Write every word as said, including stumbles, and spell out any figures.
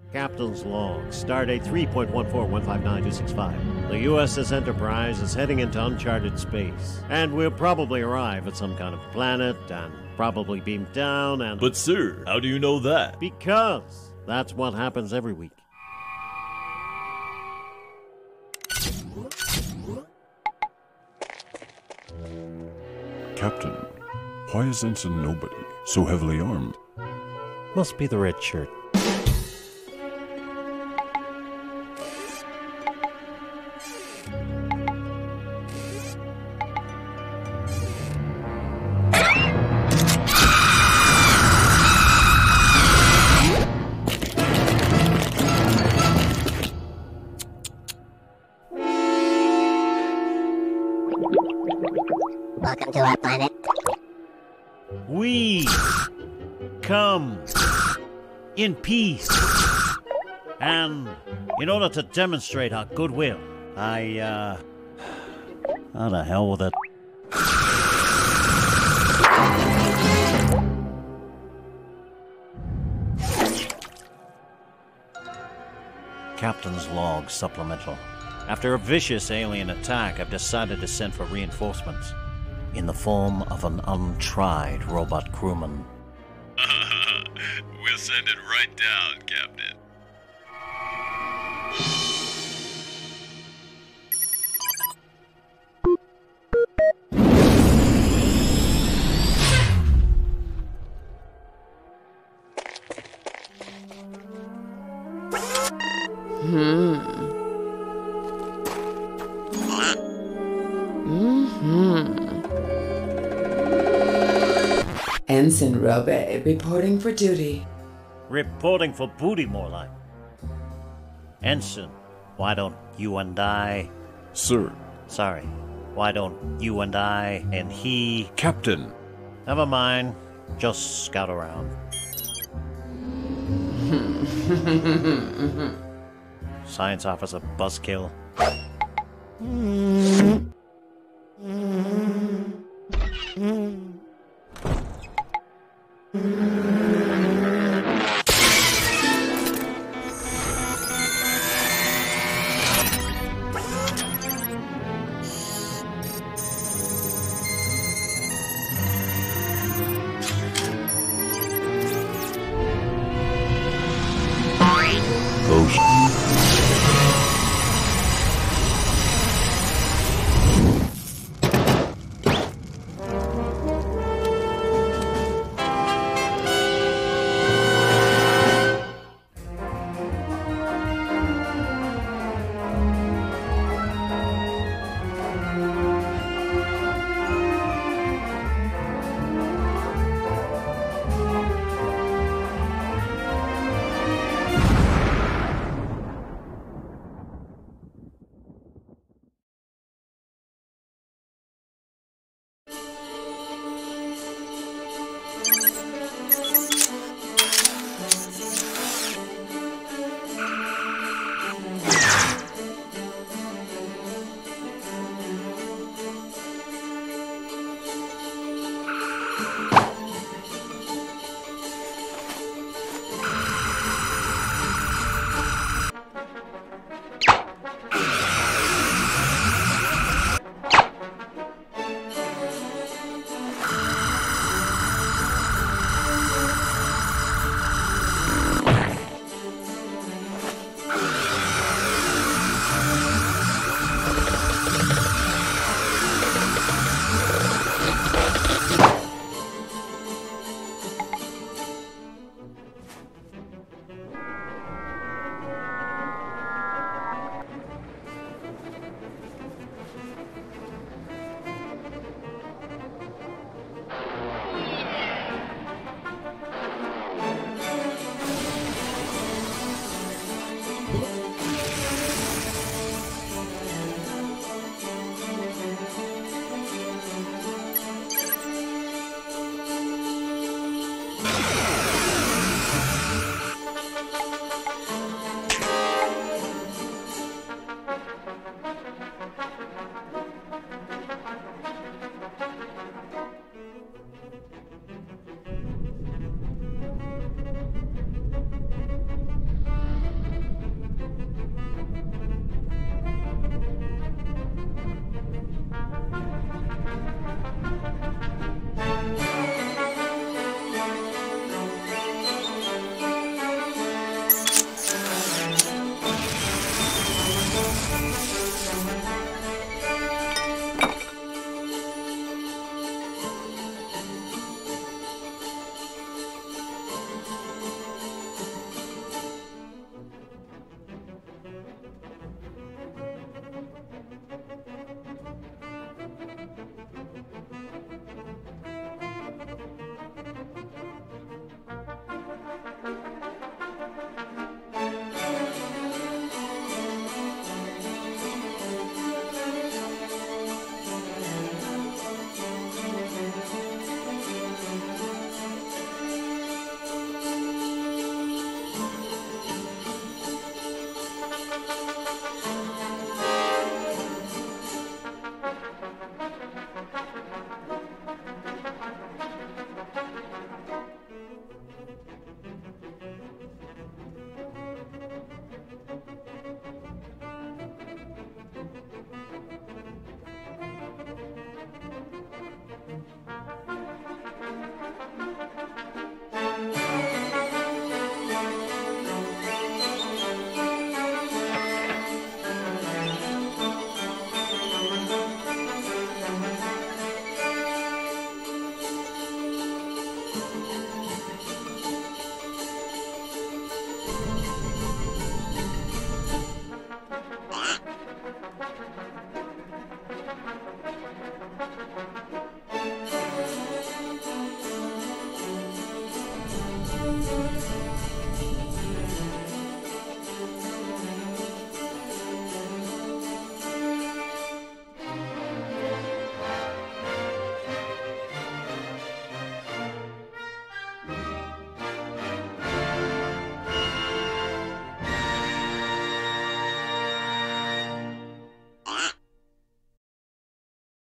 Captain's log, stardate three point one four one five nine two six five. The U S S Enterprise is heading into uncharted space, and we'll probably arrive at some kind of planet and probably beam down and... But sir, how do you know that? Because that's what happens every week. Captain, why is Ensign Nobody so heavily armed? Must be the red shirt. Welcome to our planet. We come in peace. And in order to demonstrate our goodwill, I, uh... how the hell with it? Captain's log supplemental. After a vicious alien attack, I've decided to send for reinforcements in the form of an untried robot crewman. We'll send it right down, Captain. Hmm. Mm-hmm. Ensign Robert reporting for duty. Reporting for booty, more like. Ensign, why don't you and I... Sir. Sorry, why don't you and I and he... Captain! Never mind, just scout around. Science officer buzzkill. Mm-hmm.